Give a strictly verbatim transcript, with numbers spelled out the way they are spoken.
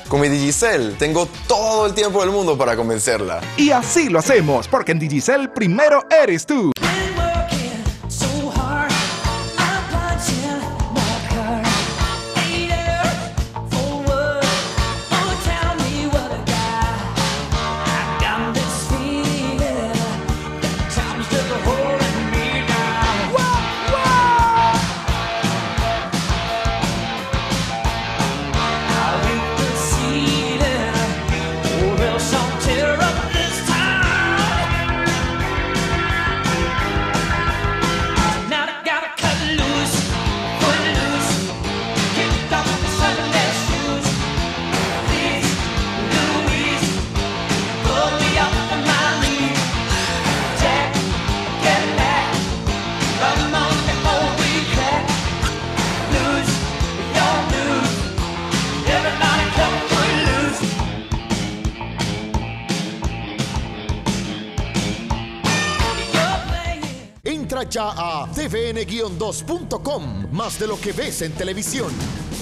Con mi Digicel tengo todo el tiempo del mundo para convencerla. Y así lo hacemos, porque en Digicel primero eres tú. Entra ya a t v n guion dos punto com, más de lo que ves en televisión.